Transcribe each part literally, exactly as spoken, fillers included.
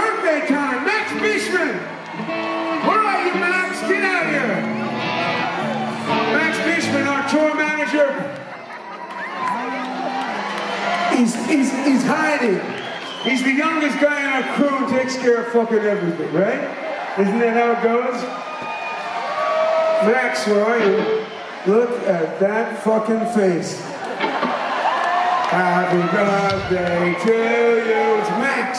birthday time, Max Bishman. Where are you, Max? Get out here. Max Bishman, our tour manager. He's, he's, he's hiding. He's the youngest guy in our crew and takes care of fucking everything, right? Isn't that how it goes? Max, where are you? Look at that fucking face. Happy birthday to you. It's Max.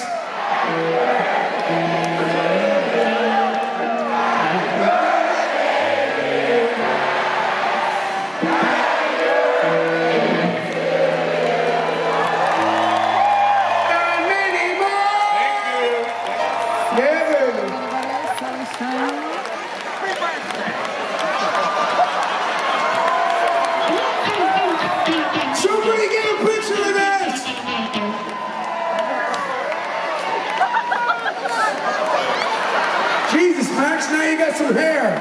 Jesus, Max, now you got some hair.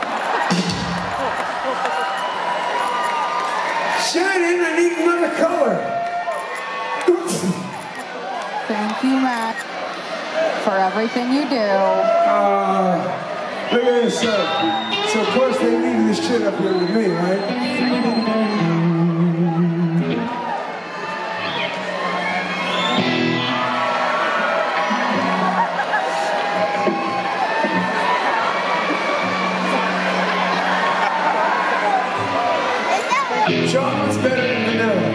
Shine in, I need another color. Thank you, Max, for everything you do. Uh, look at this. Uh, so, of course, they leave this shit up here with me, right? Chocolate's better than vanilla.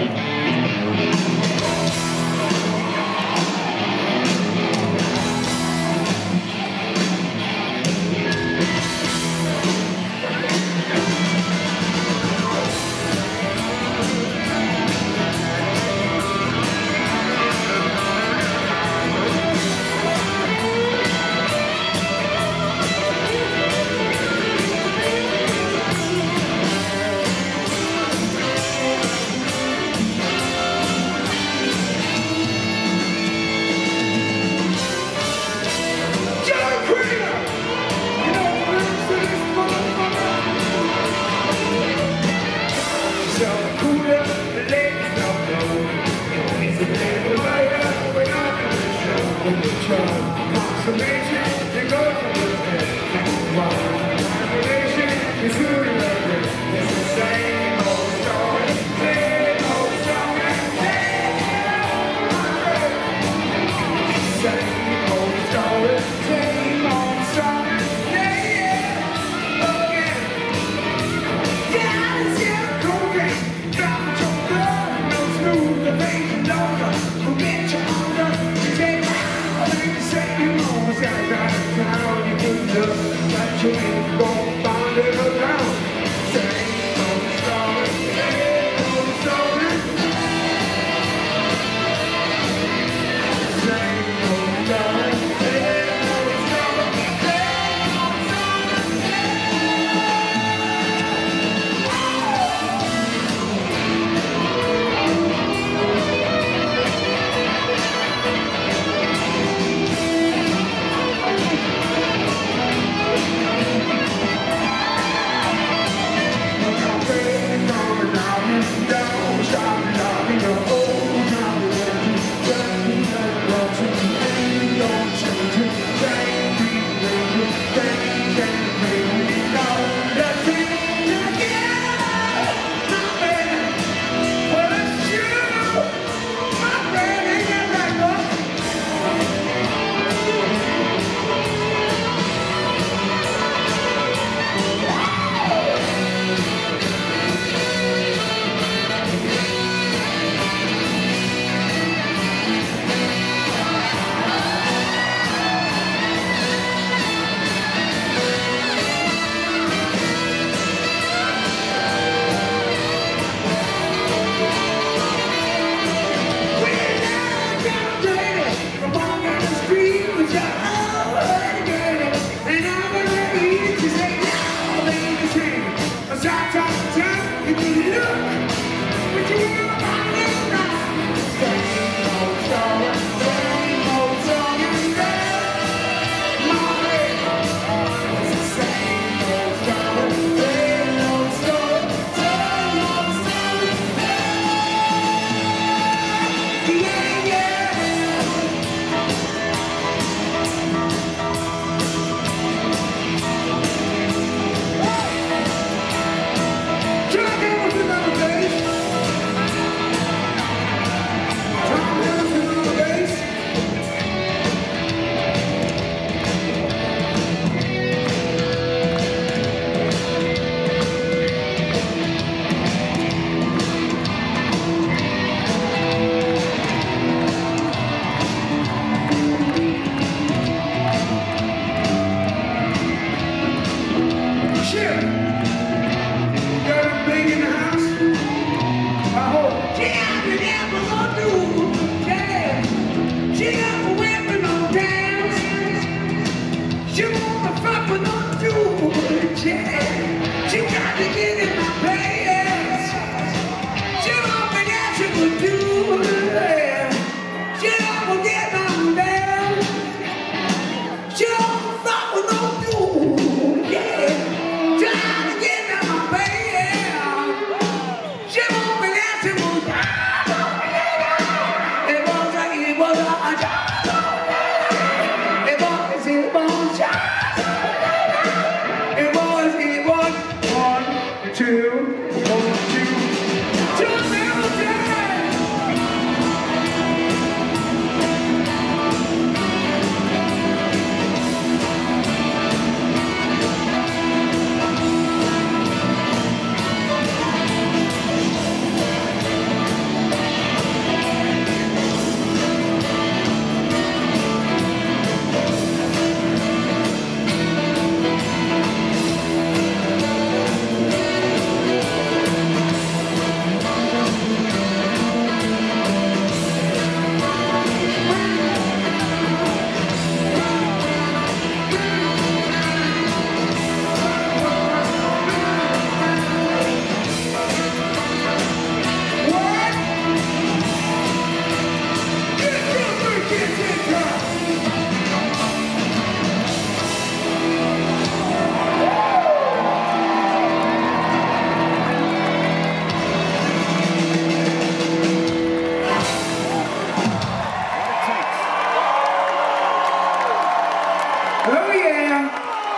Oh yeah.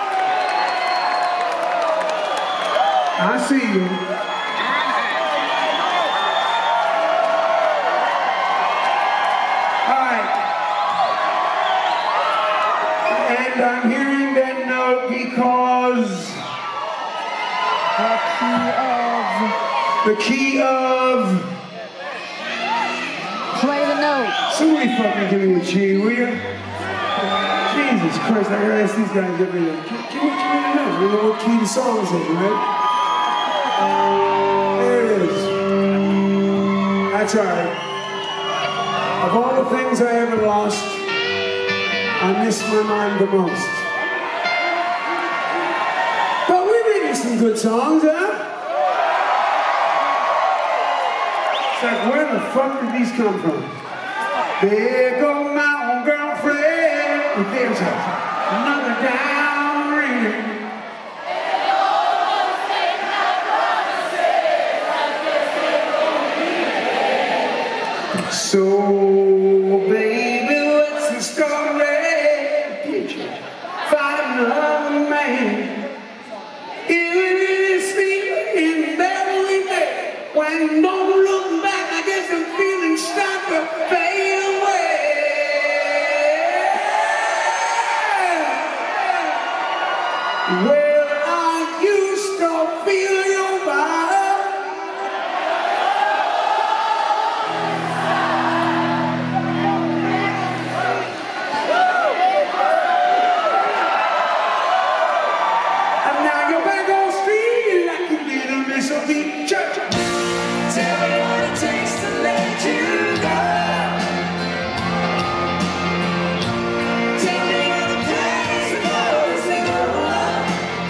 I see you. All right. And I'm hearing that note because the key of Play the note. somebody fucking give me the key, will you? Jesus Christ, I gotta ask these guys every day. Give, give, me, give me the note. I don't know what key the song is in, right? There it is. That's alright. Of all the things I ever lost, I miss my mind the most. But we've written some good songs, huh? It's like, where the fuck did these come from? There go my own girlfriend. There's another down ring. So, baby, what's the story? Did you find another man? Even if it's sleeping there with me, when don't look back, I guess I'm feeling start to fade away. Well,